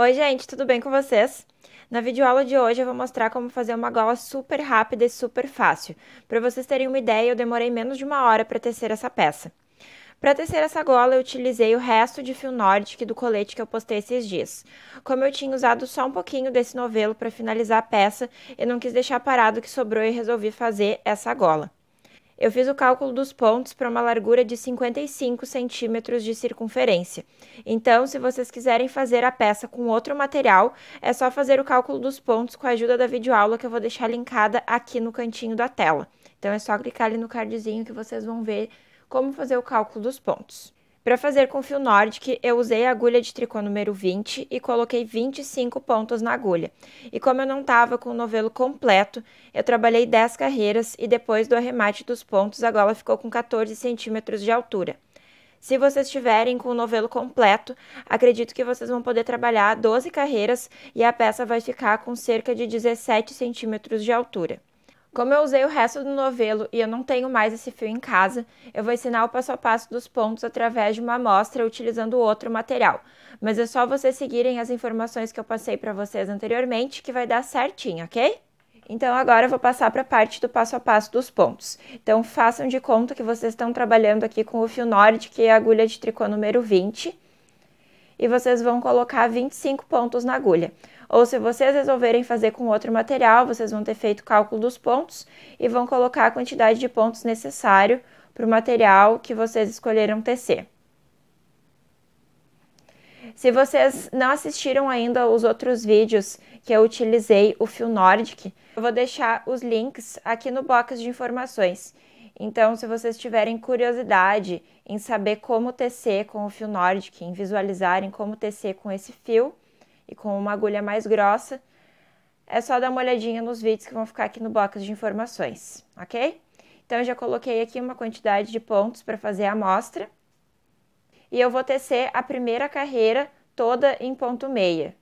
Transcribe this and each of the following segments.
Oi, gente, tudo bem com vocês? Na videoaula de hoje eu vou mostrar como fazer uma gola super rápida e super fácil. Para vocês terem uma ideia, eu demorei menos de uma hora para tecer essa peça. Para tecer essa gola, eu utilizei o resto de fio Nordic do colete que eu postei esses dias. Como eu tinha usado só um pouquinho desse novelo para finalizar a peça, eu não quis deixar parado o que sobrou e resolvi fazer essa gola. Eu fiz o cálculo dos pontos para uma largura de 55 centímetros de circunferência. Então, se vocês quiserem fazer a peça com outro material, é só fazer o cálculo dos pontos com a ajuda da videoaula que eu vou deixar linkada aqui no cantinho da tela. Então, é só clicar ali no cardzinho que vocês vão ver como fazer o cálculo dos pontos. Para fazer com fio Nordic, eu usei a agulha de tricô número 20 e coloquei 25 pontos na agulha. E como eu não estava com o novelo completo, eu trabalhei 10 carreiras e depois do arremate dos pontos, a gola ficou com 14 centímetros de altura. Se vocês estiverem com o novelo completo, acredito que vocês vão poder trabalhar 12 carreiras e a peça vai ficar com cerca de 17 centímetros de altura. Como eu usei o resto do novelo e eu não tenho mais esse fio em casa, eu vou ensinar o passo a passo dos pontos através de uma amostra utilizando outro material. Mas é só vocês seguirem as informações que eu passei para vocês anteriormente que vai dar certinho, ok? Então agora eu vou passar para a parte do passo a passo dos pontos. Então façam de conta que vocês estão trabalhando aqui com o fio Nordic, que é a agulha de tricô número 20. E vocês vão colocar 25 pontos na agulha. Ou se vocês resolverem fazer com outro material, vocês vão ter feito o cálculo dos pontos e vão colocar a quantidade de pontos necessário para o material que vocês escolheram tecer. Se vocês não assistiram ainda os outros vídeos que eu utilizei o fio Nordic, eu vou deixar os links aqui no box de informações. Então, se vocês tiverem curiosidade em saber como tecer com o fio Nordic, em visualizarem como tecer com esse fio e com uma agulha mais grossa, é só dar uma olhadinha nos vídeos que vão ficar aqui no box de informações, ok? Então, eu já coloquei aqui uma quantidade de pontos para fazer a amostra. E eu vou tecer a primeira carreira toda em ponto meia.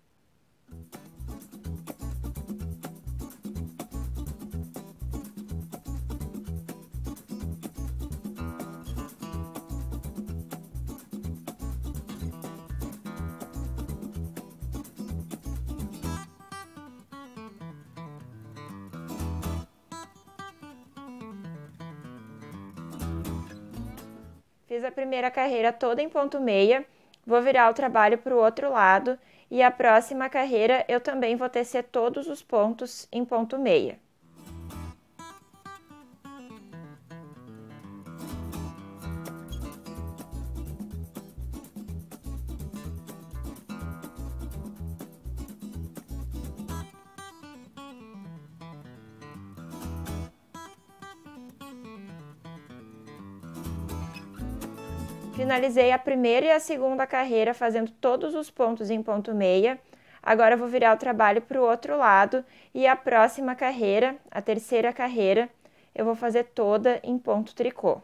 Fiz a primeira carreira toda em ponto meia, vou virar o trabalho para o outro lado e a próxima carreira eu também vou tecer todos os pontos em ponto meia. Finalizei a primeira e a segunda carreira fazendo todos os pontos em ponto meia. Agora eu vou virar o trabalho para o outro lado e a próxima carreira, a terceira carreira, eu vou fazer toda em ponto tricô.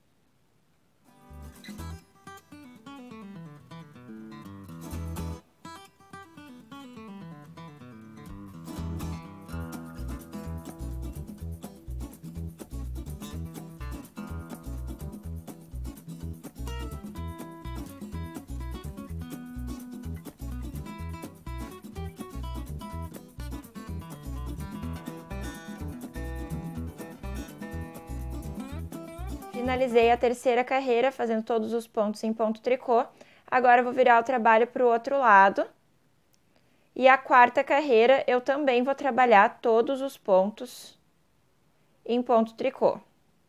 Finalizei a terceira carreira fazendo todos os pontos em ponto tricô. Agora eu vou virar o trabalho para o outro lado. E a quarta carreira eu também vou trabalhar todos os pontos em ponto tricô.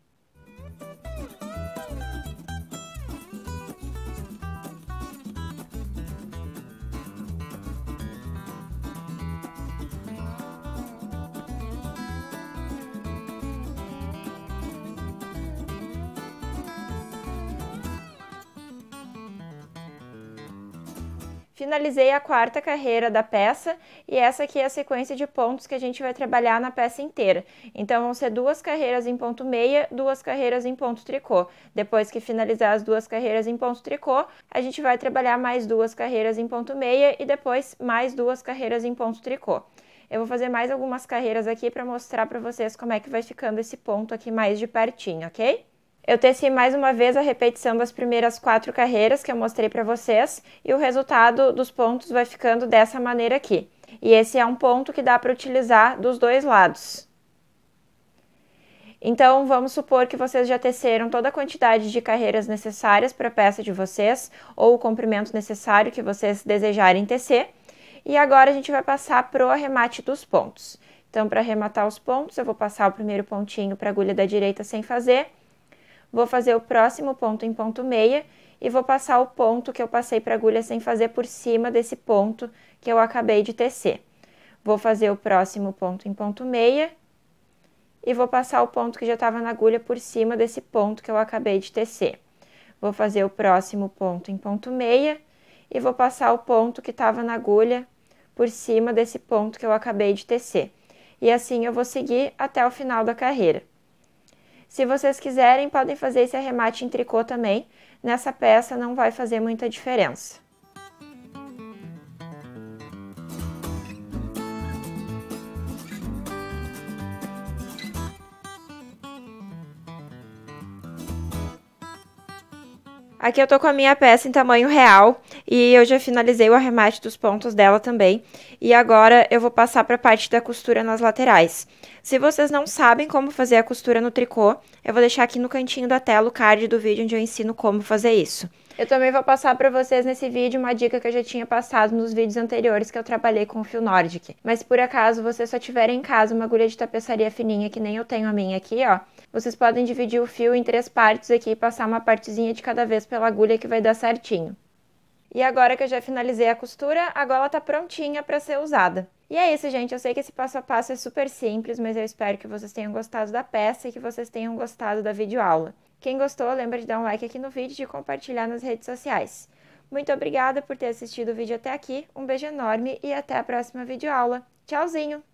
Finalizei a quarta carreira da peça e essa aqui é a sequência de pontos que a gente vai trabalhar na peça inteira. Então, vão ser 2 carreiras em ponto meia, 2 carreiras em ponto tricô. Depois que finalizar as 2 carreiras em ponto tricô, a gente vai trabalhar mais 2 carreiras em ponto meia e depois mais 2 carreiras em ponto tricô. Eu vou fazer mais algumas carreiras aqui para mostrar para vocês como é que vai ficando esse ponto aqui mais de pertinho, ok? Eu teci mais uma vez a repetição das primeiras 4 carreiras que eu mostrei para vocês e o resultado dos pontos vai ficando dessa maneira aqui. E esse é um ponto que dá para utilizar dos dois lados. Então, vamos supor que vocês já teceram toda a quantidade de carreiras necessárias para a peça de vocês, ou o comprimento necessário que vocês desejarem tecer. E agora a gente vai passar para o arremate dos pontos. Então, para arrematar os pontos, eu vou passar o primeiro pontinho para a agulha da direita sem fazer. Vou fazer o próximo ponto em ponto meia e vou passar o ponto que eu passei para a agulha sem fazer por cima desse ponto que eu acabei de tecer. Vou fazer o próximo ponto em ponto meia e vou passar o ponto que já estava na agulha por cima desse ponto que eu acabei de tecer. Vou fazer o próximo ponto em ponto meia e vou passar o ponto que estava na agulha por cima desse ponto que eu acabei de tecer. E assim eu vou seguir até o final da carreira. Se vocês quiserem, podem fazer esse arremate em tricô também. Nessa peça não vai fazer muita diferença. Aqui eu tô com a minha peça em tamanho real e eu já finalizei o arremate dos pontos dela também. E agora eu vou passar para a parte da costura nas laterais. Se vocês não sabem como fazer a costura no tricô, eu vou deixar aqui no cantinho da tela o card do vídeo onde eu ensino como fazer isso. Eu também vou passar para vocês nesse vídeo uma dica que eu já tinha passado nos vídeos anteriores que eu trabalhei com o fio Nordic. Mas por acaso vocês só tiverem em casa uma agulha de tapeçaria fininha, que nem eu tenho a minha aqui, ó, vocês podem dividir o fio em 3 partes aqui e passar uma partezinha de cada vez pela agulha que vai dar certinho. E agora que eu já finalizei a costura, a gola tá prontinha para ser usada. E é isso, gente. Eu sei que esse passo a passo é super simples, mas eu espero que vocês tenham gostado da peça e que vocês tenham gostado da videoaula. Quem gostou, lembra de dar um like aqui no vídeo e de compartilhar nas redes sociais. Muito obrigada por ter assistido o vídeo até aqui, um beijo enorme e até a próxima videoaula. Tchauzinho!